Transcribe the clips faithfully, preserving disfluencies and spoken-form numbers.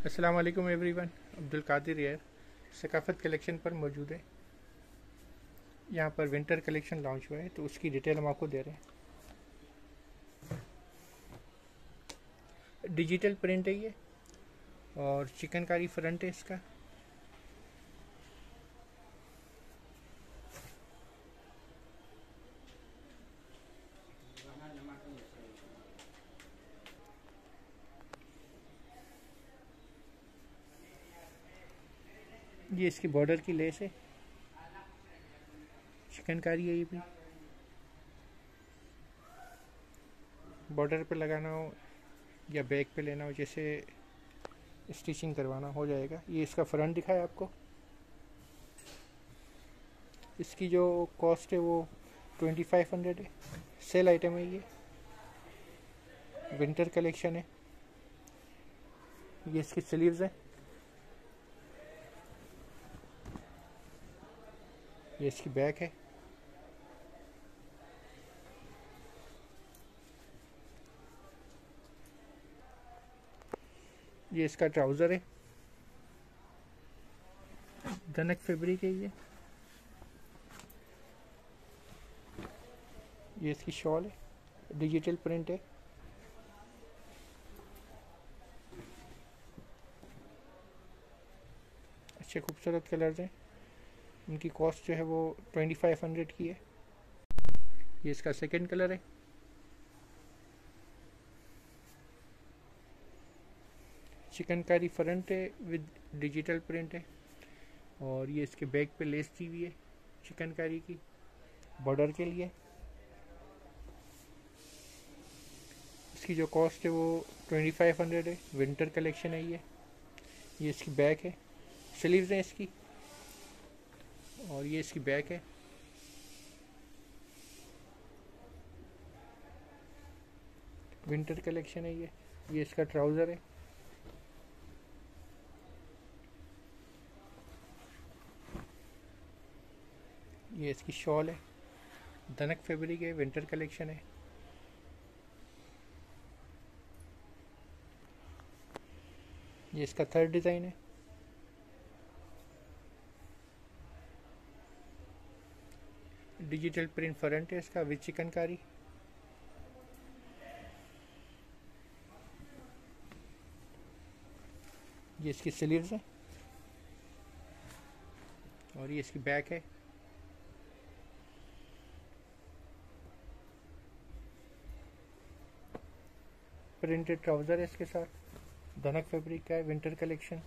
अस्सलाम वालेकुम एवरीवन। अब्दुल कादिर यार सकाफ़त कलेक्शन पर मौजूद है। यहाँ पर विंटर कलेक्शन लॉन्च हुआ है तो उसकी डिटेल हम आपको दे रहे हैं। डिजिटल प्रिंट है ये और चिकनकारी फ्रंट है इसका। ये इसकी बॉर्डर की लेस है, चिकनकारी है ये भी। बॉर्डर पे लगाना हो या बैक पे लेना हो, जैसे स्टिचिंग करवाना हो जाएगा। ये इसका फ्रंट दिखाया आपको। इसकी जो कॉस्ट है वो ट्वेंटी फाइव हंड्रेड है। सेल आइटम है ये, विंटर कलेक्शन है। ये इसकी स्लीव्स है। ये इसकी बैक है। ये इसका ट्राउज़र है, धनक फैब्रिक है ये। ये इसकी शॉल है, डिजिटल प्रिंट है। अच्छे खूबसूरत कलर्स हैं। इनकी कॉस्ट जो है वो ट्वेंटी फाइव हंड्रेड की है। ये इसका सेकंड कलर है। चिकनकारी फ्रंट है विद डिजिटल प्रिंट है और ये इसके बैक पे लेस दी हुई है चिकनकारी की बॉर्डर के लिए। इसकी जो कॉस्ट है वो ट्वेंटी फाइव हंड्रेड है। विंटर कलेक्शन है ये। ये इसकी बैक है, स्लीव्स हैं इसकी और ये इसकी बैक है। विंटर कलेक्शन है ये। ये इसका ट्राउज़र है। ये इसकी शॉल है, धनक फैब्रिक है, विंटर कलेक्शन है। ये इसका थर्ड डिज़ाइन है। डिजिटल प्रिंट फ्रंट है इसका विद चिकनकारी। ये इसकी स्लीव्स है और ये इसकी बैक है। प्रिंटेड ट्राउज़र है इसके साथ, धनक फैब्रिक का है, विंटर कलेक्शन।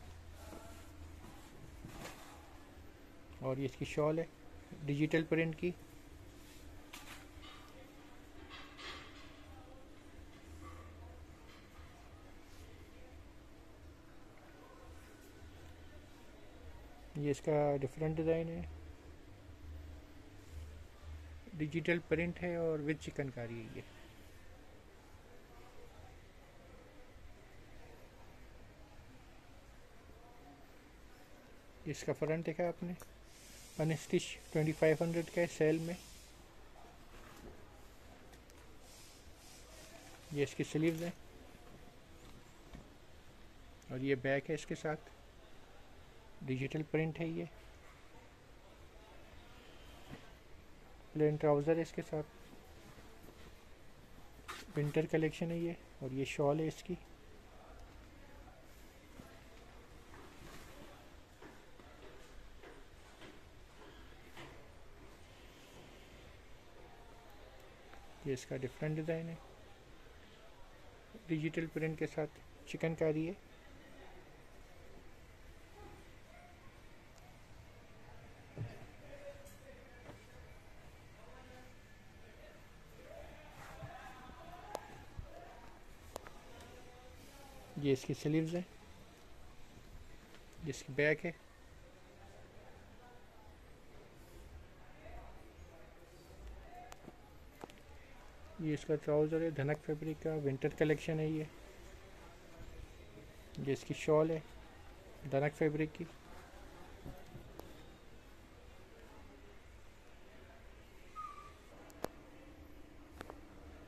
और ये इसकी शॉल है, डिजिटल प्रिंट की। ये इसका डिफरेंट डिज़ाइन है, डिजिटल प्रिंट है और विद चिकनकारी है ये। इसका फ्रंट देखा आपने, अनस्टिच ट्वेंटी फाइव हंड्रेड का है सेल में। ये इसकी स्लीव्स हैं और ये बैक है इसके साथ। डिजिटल प्रिंट है ये। प्लेन ट्राउज़र है इसके साथ। विंटर कलेक्शन है ये और ये शॉल है इसकी। ये इसका डिफरेंट डिज़ाइन है, डिजिटल प्रिंट के साथ चिकनकारी है। ये इसकी स्लीव्स है। ये इसकी बैक है। ये इसका ट्राउज़र है, धनक फैब्रिक का, विंटर कलेक्शन है ये। ये इसकी शॉल है, धनक फैब्रिक की।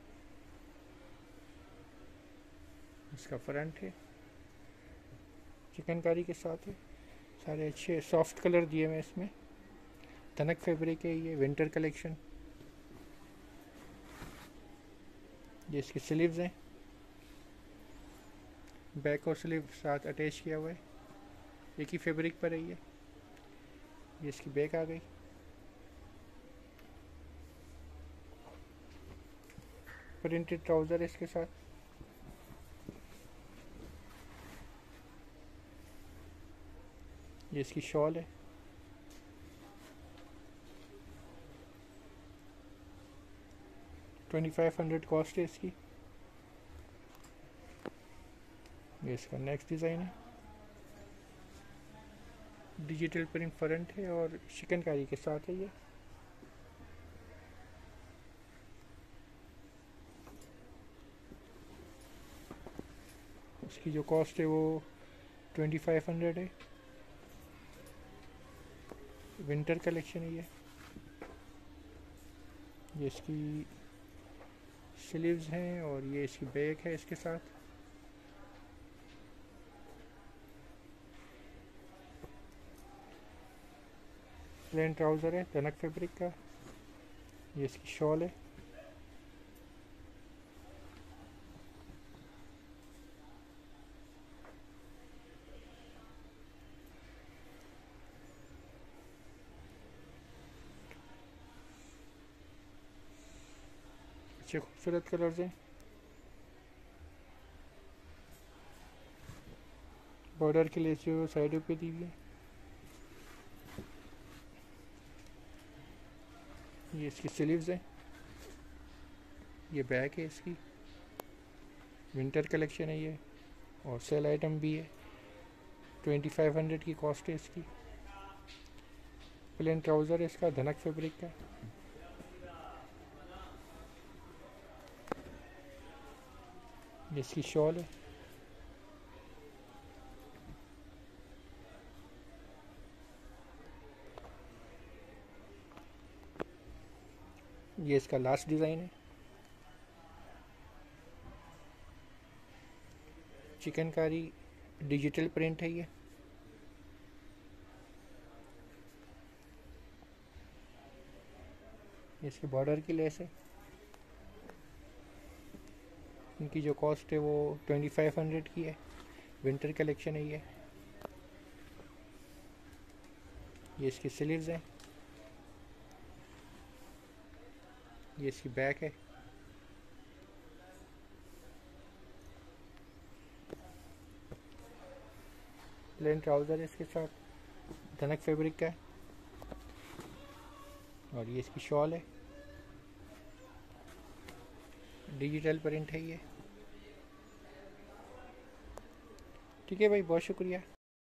इसका फ्रंट है। चिकनकारी के साथ है, सारे अच्छे सॉफ्ट कलर दिए हुए इसमें। तनक फैब्रिक है ये, विंटर कलेक्शन। ये इसकी स्लीव्स हैं, बैक और स्लीव साथ अटैच किया हुआ है, एक ही फैब्रिक पर है ये। ये इसकी बैक आ गई। प्रिंटेड ट्राउज़र है इसके साथ। ये इसकी शॉल है। ट्वेंटी फाइव हंड्रेड कॉस्ट है इसकी। ये इसका नेक्स्ट डिज़ाइन है, डिजिटल प्रिंट फ्रंट है और चिकनकारी के साथ है ये। इसकी जो कॉस्ट है वो ट्वेंटी फाइव हंड्रेड है। विंटर कलेक्शन है ये। ये इसकी स्लीव्स हैं और ये इसकी बैक है इसके साथ। प्लेन ट्राउज़र है तनक फैब्रिक का। ये इसकी शॉल है। अच्छे खूबसूरत कलर्स हैं। बॉर्डर के लिए जो साइडों पे दी हुई है। ये इसकी स्लीव्स हैं, ये बैक है इसकी। विंटर कलेक्शन है ये और सेल आइटम भी है। ट्वेंटी फाइव हंड्रेड की कॉस्ट है इसकी। प्लेन ट्राउज़र है इसका, धनक फैब्रिक का। ये इसकी शॉल है। ये इसका लास्ट डिज़ाइन है, चिकनकारी डिजिटल प्रिंट है ये। इसके बॉर्डर की लेस है। इनकी जो कॉस्ट है वो ट्वेंटी फाइव हंड्रेड की है। विंटर कलेक्शन है ये। ये इसकी स्लीव्स हैं। ये इसकी बैक है। प्लेन ट्राउज़र है इसके साथ, धनक फैब्रिक का है और ये इसकी शॉल है। डिजिटल प्रिंट है ये। ठीक है भाई, बहुत शुक्रिया।